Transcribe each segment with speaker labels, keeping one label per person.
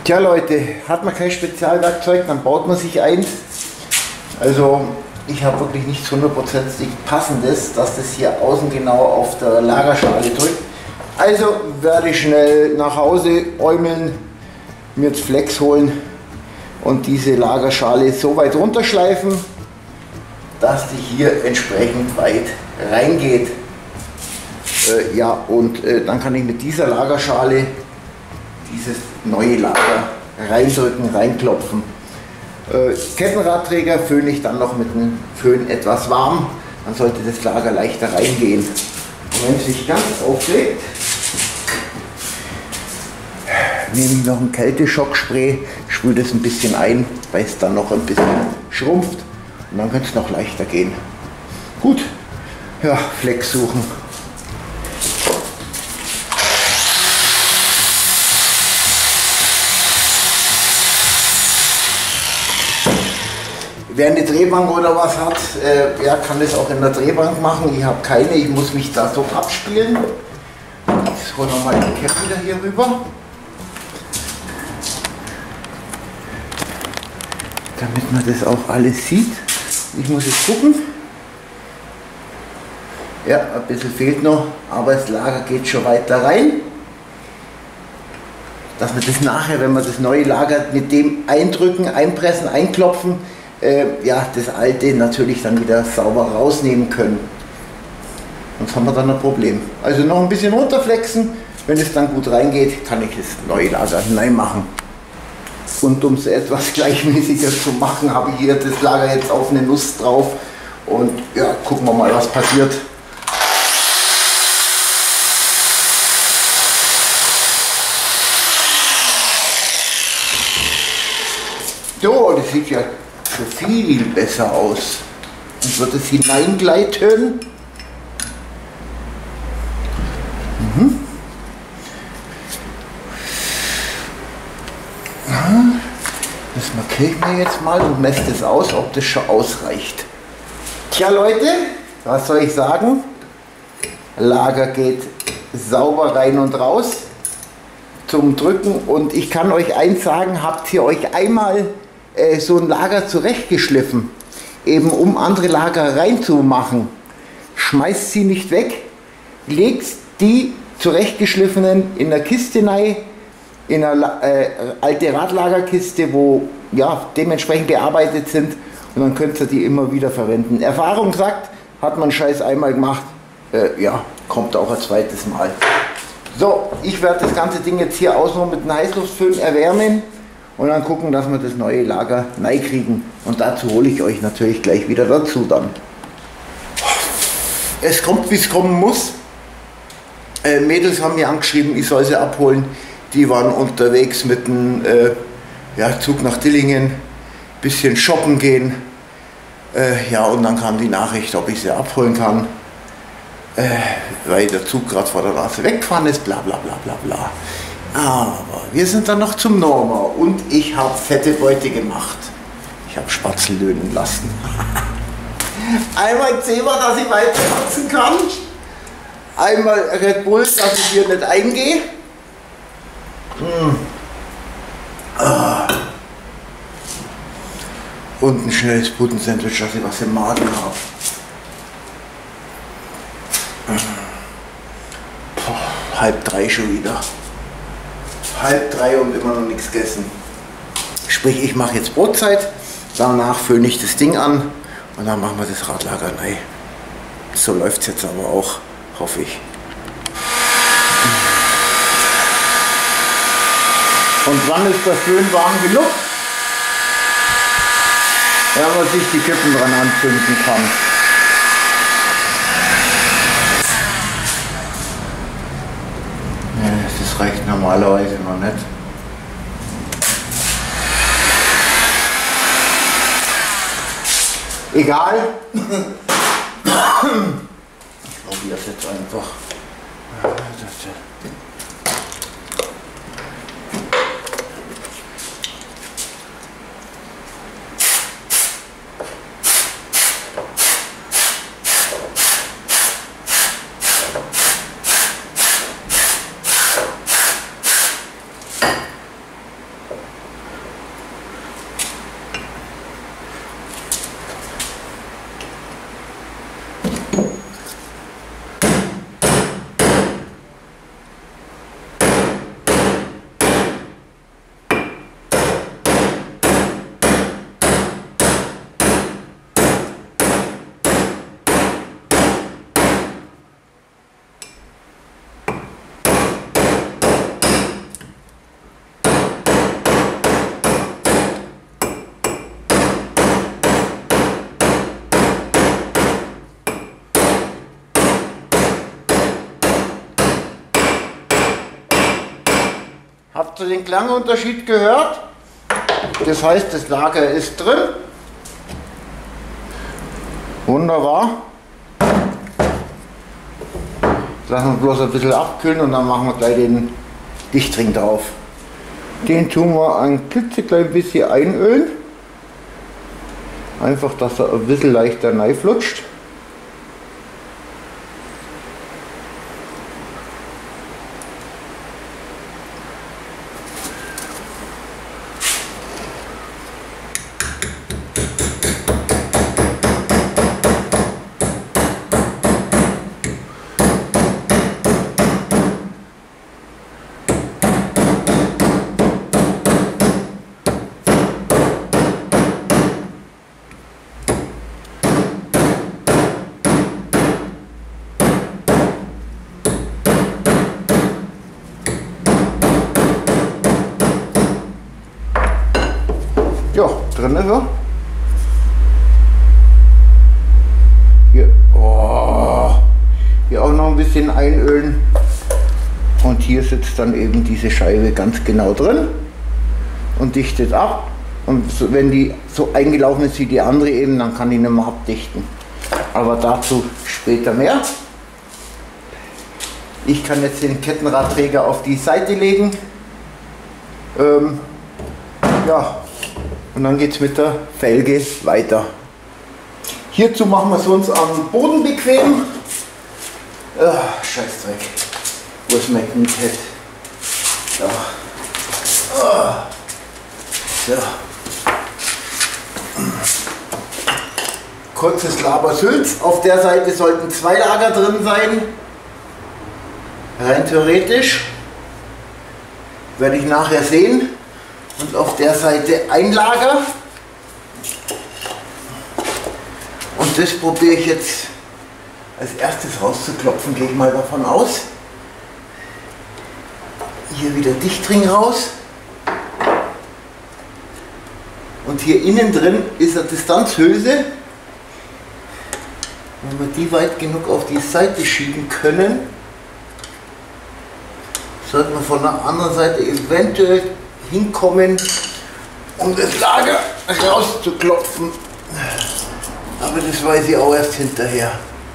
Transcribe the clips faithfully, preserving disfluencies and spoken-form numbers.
Speaker 1: Tja Leute, hat man kein Spezialwerkzeug, dann baut man sich eins. Also ich habe wirklich nichts hundertprozentig Passendes, dass das hier außen genau auf der Lagerschale drückt. Also werde ich schnell nach Hause äumeln, mir jetzt Flex holen und diese Lagerschale so weit runterschleifen, dass die hier entsprechend weit reingeht. Äh, ja, und äh, dann kann ich mit dieser Lagerschale dieses neue Lager reindrücken, reinklopfen. Äh, Kettenradträger föhne ich dann noch mit dem Föhn etwas warm, dann sollte das Lager leichter reingehen. Und wenn es sich ganz aufregt, nehme ich noch ein Kälteschockspray, sprühe das ein bisschen ein, weil es dann noch ein bisschen schrumpft und dann könnte es noch leichter gehen. Gut, ja, Flex suchen. Wer eine Drehbank oder was hat, äh, ja, kann das auch in der Drehbank machen. Ich habe keine, ich muss mich da so abspielen. Ich hole nochmal die Kette wieder hier rüber. Damit man das auch alles sieht. Ich muss jetzt gucken. Ja, ein bisschen fehlt noch, aber das Lager geht schon weiter rein. Dass wir das nachher, wenn wir das neue Lager mit dem eindrücken, einpressen, einklopfen, äh, ja, das alte natürlich dann wieder sauber rausnehmen können. Sonst haben wir dann ein Problem. Also noch ein bisschen runterflexen, wenn es dann gut reingeht, kann ich das neue Lager hineinmachen. Und um es etwas gleichmäßiger zu machen, habe ich hier das Lager jetzt auf eine Nuss drauf und ja, gucken wir mal, was passiert. So, das sieht ja schon viel besser aus. Und wird es hineingleiten. Mhm. Das markiere ich mir jetzt mal und messe das aus, ob das schon ausreicht. Tja Leute, was soll ich sagen? Lager geht sauber rein und raus zum Drücken und ich kann euch eins sagen, habt ihr euch einmal äh, so ein Lager zurechtgeschliffen, eben um andere Lager reinzumachen, schmeißt sie nicht weg, legt die zurechtgeschliffenen in der Kiste rein, in eine äh, alte Radlagerkiste, wo ja, dementsprechend bearbeitet sind und dann könnt ihr die immer wieder verwenden. Erfahrung sagt, hat man Scheiß einmal gemacht, äh, ja, kommt auch ein zweites Mal. So, ich werde das ganze Ding jetzt hier außen mit einem Heißluftföhn erwärmen und dann gucken, dass wir das neue Lager neu kriegen. Und dazu hole ich euch natürlich gleich wieder dazu dann. Es kommt, wie es kommen muss. Äh, Mädels haben mir angeschrieben, ich soll sie abholen. Die waren unterwegs mit dem äh, ja, Zug nach Dillingen, bisschen shoppen gehen. Äh, ja, und dann kam die Nachricht, ob ich sie abholen kann. Äh, weil der Zug gerade vor der Nase weggefahren ist, bla bla bla bla bla. Aber wir sind dann noch zum Norma und ich habe fette Beute gemacht. Ich habe Spatzel löhnen lassen. Einmal Zebra, dass ich weiter wachsen kann. Einmal Red Bull, dass ich hier nicht eingehe. Hm. Ah. Und ein schnelles Putensandwich, dass ich was im Magen habe. Boah, halb drei schon wieder. Halb drei und immer noch nichts gegessen. Sprich, ich mache jetzt Brotzeit, danach föhne ich das Ding an und dann machen wir das Radlager rein. So läuft es jetzt aber auch, hoffe ich. Und wann ist der Föhn warm genug? Wenn man sich die Kippen dran anzünden kann. Das reicht normalerweise noch nicht. Egal. Ich probiere es jetzt einfach. Habt ihr den Klangunterschied gehört? Das heißt, das Lager ist drin. Wunderbar. Lassen wir bloß ein bisschen abkühlen und dann machen wir gleich den Dichtring drauf. Den tun wir ein klitzeklein bisschen einölen. Einfach, dass er ein bisschen leichter reinflutscht. Ja, drin ist er. Hier, oh, hier auch noch ein bisschen einölen. Und hier sitzt dann eben diese Scheibe ganz genau drin und dichtet ab. Und so, wenn die so eingelaufen ist wie die andere eben, dann kann die nicht mehr abdichten. Aber dazu später mehr. Ich kann jetzt den Kettenradträger auf die Seite legen. Ähm, ja. Und dann geht es mit der Felge weiter. Hierzu machen wir es uns am Boden bequem. Ah, Scheißdreck. Wo ist mein Kniepad? Ja. Ah. So. Kurzes Labersülz. Auf der Seite sollten zwei Lager drin sein. Rein theoretisch. Werde ich nachher sehen. Und auf der Seite ein Lager. Und das probiere ich jetzt als erstes rauszuklopfen, gehe ich mal davon aus. Hier wieder Dichtring raus. Und hier innen drin ist eine Distanzhülse. Wenn wir die weit genug auf die Seite schieben können, sollten wir von der anderen Seite eventuell hinkommen, um das Lager rauszuklopfen. Aber das weiß ich auch erst hinterher.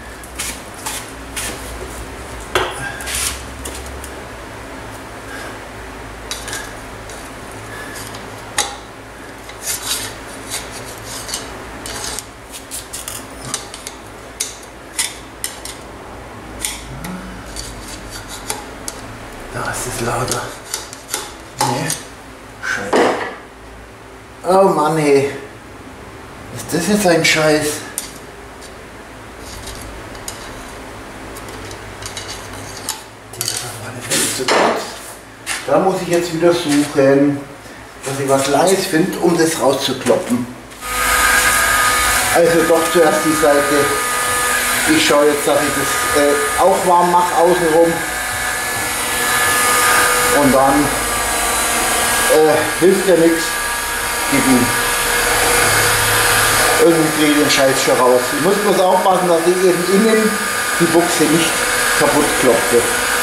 Speaker 1: Da ist das Lager. Nee. Oh Mann, hey. Ist das jetzt ein Scheiß? Da muss ich jetzt wieder suchen, dass ich was Langes finde, um das rauszukloppen. Also doch zuerst die Seite. Ich schaue jetzt, dass ich das äh, auch warm mache außenrum. Und dann äh, hilft ja nichts. Irgendwie kriege ich den Scheiß schon raus. Ich muss bloß aufpassen, dass ich eben innen die Buchse nicht kaputt klopfe.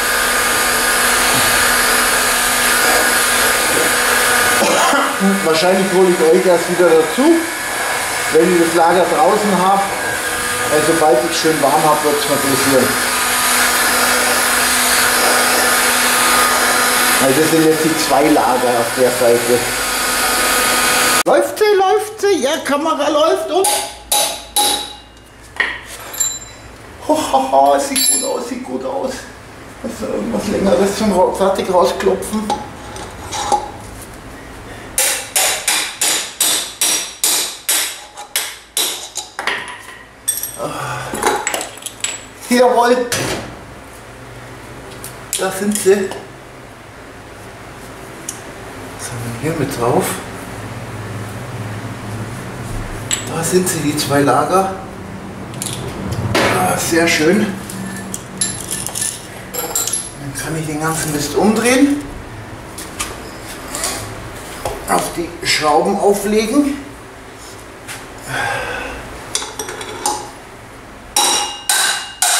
Speaker 1: Wahrscheinlich hole ich euch erst wieder dazu, wenn ich das Lager draußen habe. Also sobald ich schön warm habe, wird es mal passieren. Also das sind jetzt die zwei Lager auf der Seite. Läuft sie, läuft sie, ja, Kamera läuft und... Hohoho, sieht gut aus, sieht gut aus. Also irgendwas Längeres zum fertig rausklopfen. Jawohl, da sind sie. Was haben wir hier mit drauf? Da sind sie, die zwei Lager. Ah, sehr schön. Dann kann ich den ganzen Mist umdrehen, auf die Schrauben auflegen.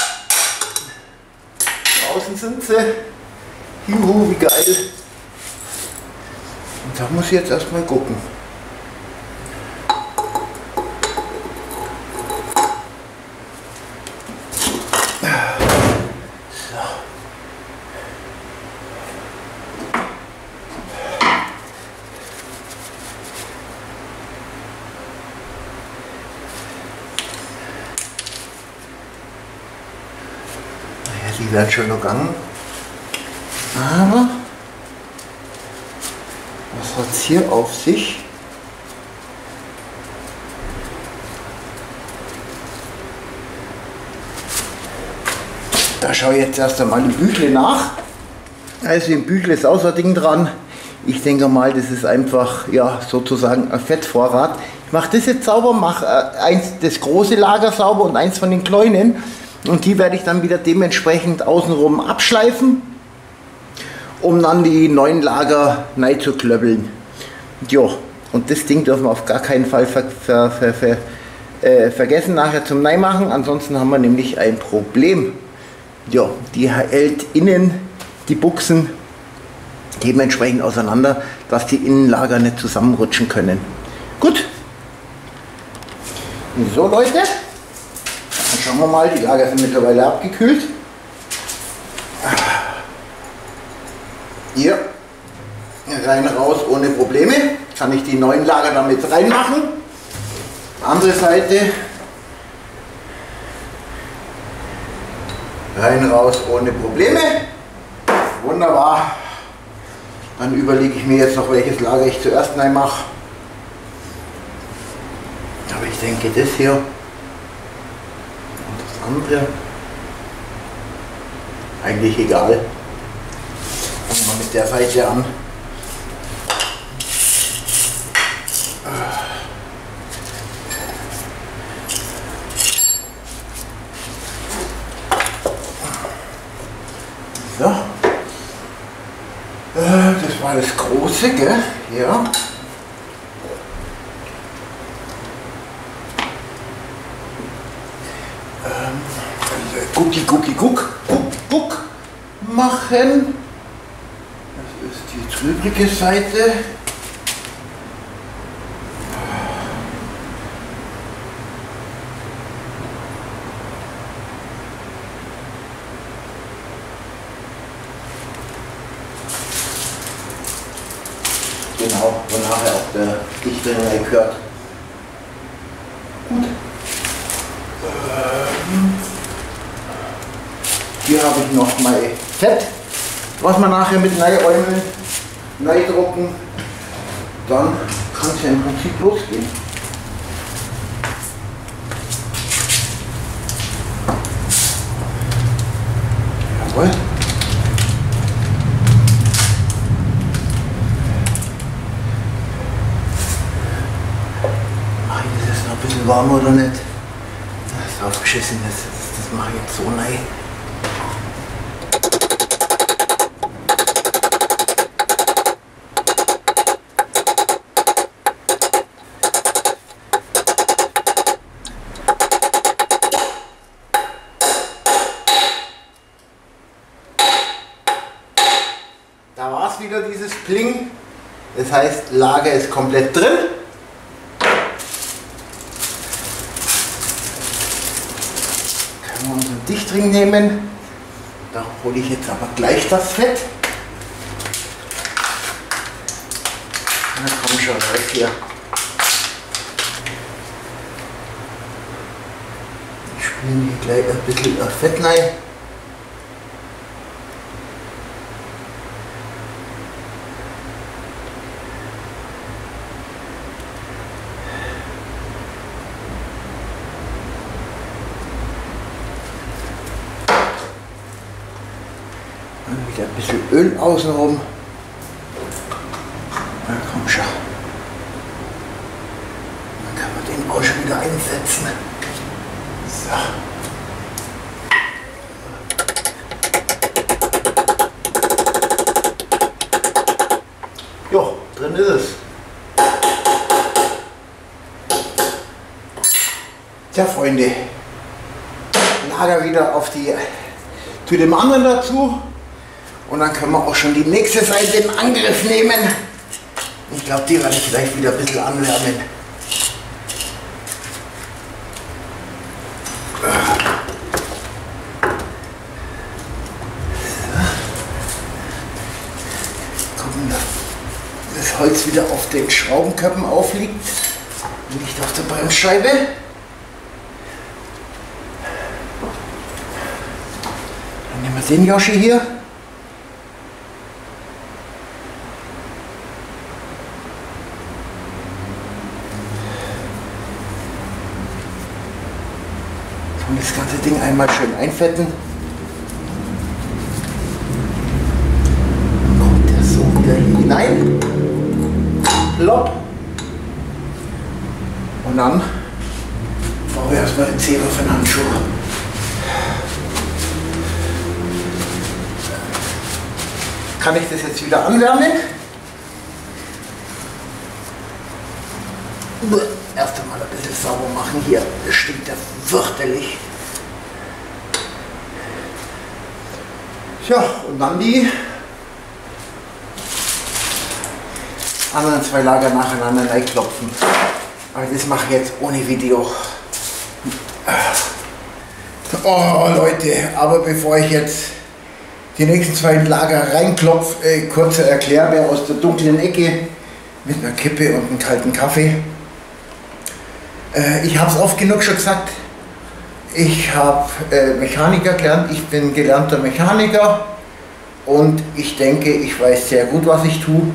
Speaker 1: Draußen sind sie. Juhu, wie geil. Da muss ich jetzt erstmal gucken. Die werden schon noch gegangen. Aber was hat es hier auf sich? Da schaue ich jetzt erst einmal im Büchle nach. Also im Büchle ist auch so ein Ding dran. Ich denke mal, das ist einfach ja sozusagen ein Fettvorrat. Ich mache das jetzt sauber, mache äh, eins das große Lager sauber und eins von den kleinen. Und die werde ich dann wieder dementsprechend außenrum abschleifen, um dann die neuen Lager rein zu klöppeln. Jo, und das Ding dürfen wir auf gar keinen Fall ver, ver, ver, ver, äh, vergessen nachher zum Neimachen, ansonsten haben wir nämlich ein Problem. Jo, die hält innen die Buchsen dementsprechend auseinander, dass die Innenlager nicht zusammenrutschen können. Gut. So Leute. Dann schauen wir mal, die Lager sind mittlerweile abgekühlt. Hier, rein raus ohne Probleme. Kann ich die neuen Lager damit reinmachen. Andere Seite, rein raus ohne Probleme. Wunderbar. Dann überlege ich mir jetzt noch, welches Lager ich zuerst reinmache. Aber ich denke, das hier andere eigentlich egal. Fangen wir mit der Seite an. So. Das war das große, gell? Ja. Gucki, gucki, guck, guck, guck machen. Das ist die trübrige Seite. Genau, wo nachher auch der dichtere gehört. Gut. Ähm. Hier habe ich noch mein Fett, was wir nachher mit Neiäumeln, Neidrucken, dann kann es ja im Prinzip losgehen. Jawohl. Ach, ist es noch ein bisschen warm oder nicht? Das ist aufgeschissen, das, das, das mache ich jetzt so rein. Da war es wieder, dieses Pling. Das heißt, Lager ist komplett drin. Können wir unseren Dichtring nehmen. Da hole ich jetzt aber gleich das Fett. Na komm schon, raus hier. Ich spiele hier gleich ein bisschen Fett rein. Wieder ein bisschen Öl außenrum. Na komm schon. Dann kann man den auch schon wieder einsetzen. So. Jo, drin ist es. Tja, Freunde. Lager wieder auf die zu dem anderen dazu. Und dann können wir auch schon die nächste Seite in Angriff nehmen. Ich glaube, die werde ich gleich wieder ein bisschen anwärmen. Gucken, dass das Holz wieder auf den Schraubenköppen aufliegt, nicht auf der Bremsscheibe. Dann nehmen wir den Yoshi hier. Und das ganze Ding einmal schön einfetten. Dann kommt der so wieder hinein. Plopp. Und dann brauchen wir erstmal den Zebra für den Handschuh. Kann ich das jetzt wieder anwärmen? Erst einmal ein bisschen sauber machen hier. Das stinkt ja fürchterlich. Ja, und dann die anderen zwei Lager nacheinander reinklopfen. Aber das mache ich jetzt ohne Video. Oh Leute, aber bevor ich jetzt die nächsten zwei Lager reinklopfe, äh, kurzer Erklärbär aus der dunklen Ecke mit einer Kippe und einem kalten Kaffee. Äh, ich habe es oft genug schon gesagt, ich habe äh, Mechaniker gelernt, ich bin gelernter Mechaniker und ich denke, ich weiß sehr gut, was ich tue.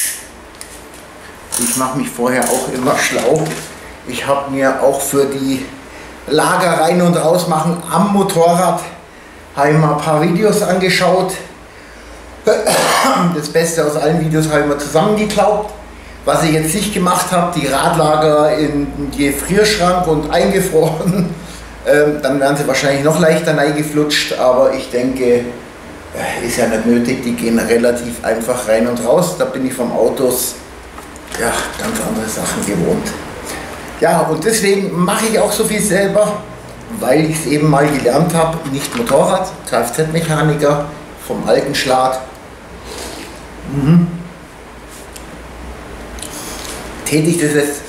Speaker 1: Ich mache mich vorher auch immer schlau. Ich habe mir auch für die Lager rein und raus machen am Motorrad habe ich mal ein paar Videos angeschaut. Das Beste aus allen Videos habe ich mal zusammengeklaubt. Was ich jetzt nicht gemacht habe, die Radlager in den Gefrierschrank und eingefroren. Ähm, dann werden sie wahrscheinlich noch leichter reingeflutscht, aber ich denke, ist ja nicht nötig, die gehen relativ einfach rein und raus. Da bin ich vom Autos ja, ganz andere Sachen gewohnt. Ja, und deswegen mache ich auch so viel selber, weil ich es eben mal gelernt habe, nicht Motorrad, Kfz-Mechaniker vom alten Schlag. Mhm. Täte ich das jetzt,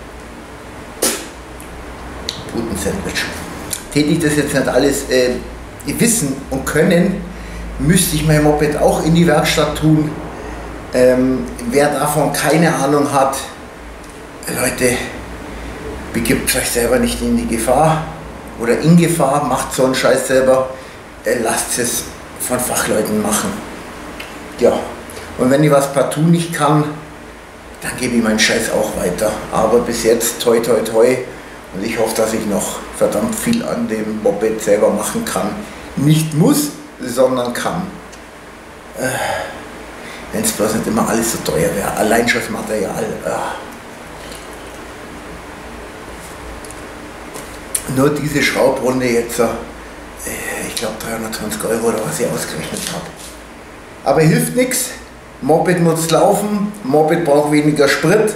Speaker 1: guten Sandwich, täte ich das jetzt nicht alles äh, wissen und können, müsste ich mein Moped auch in die Werkstatt tun. Ähm, wer davon keine Ahnung hat, Leute, begibt euch selber nicht in die Gefahr oder in Gefahr, macht so einen Scheiß selber, äh, lasst es von Fachleuten machen. Ja, und wenn ich was partout nicht kann, dann gebe ich meinen Scheiß auch weiter. Aber bis jetzt toi toi toi und ich hoffe, dass ich noch verdammt viel an dem Moped selber machen kann. Nicht muss, sondern kann. Äh, wenn es bloß nicht immer alles so teuer wäre. Allein schon das Material. Äh. Nur diese Schraubrunde jetzt, äh, ich glaube dreihundertzwanzig Euro oder was ich ausgerechnet habe. Aber hilft nichts. Moped muss laufen, Moped braucht weniger Sprit.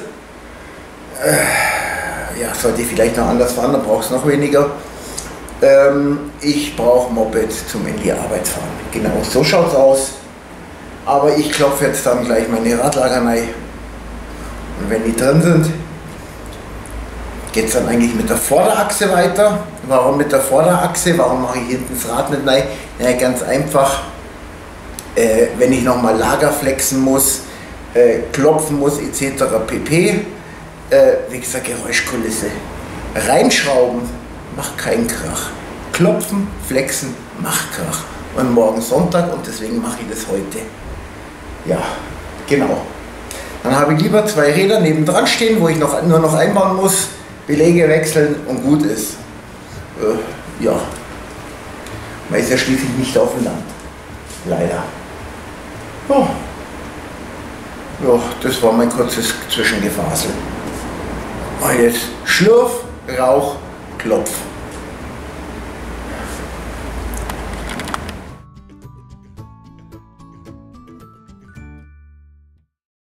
Speaker 1: Äh, ja, sollte ich vielleicht noch anders fahren, dann braucht es noch weniger. Ähm, ich brauche Moped zum in die Arbeit fahren. Genau, so schaut es aus. Aber ich klopfe jetzt dann gleich meine Radlager rein. Und wenn die drin sind, geht es dann eigentlich mit der Vorderachse weiter. Warum mit der Vorderachse? Warum mache ich hinten das Rad nicht rein? Ja, ganz einfach. Äh, wenn ich nochmal Lager flexen muss, äh, klopfen muss et cetera pp. Äh, wie gesagt, Geräuschkulisse. Reinschrauben macht keinen Krach. Klopfen, flexen macht Krach. Und morgen Sonntag und deswegen mache ich das heute. Ja, genau. Dann habe ich lieber zwei Räder nebendran stehen, wo ich noch, nur noch einbauen muss, Belege wechseln und gut ist. Äh, ja, man ist ja schließlich nicht auf dem Land. Leider. Oh. Ja, das war mein kurzes Zwischengefasel. Und jetzt Schlürf, Rauch, Klopf.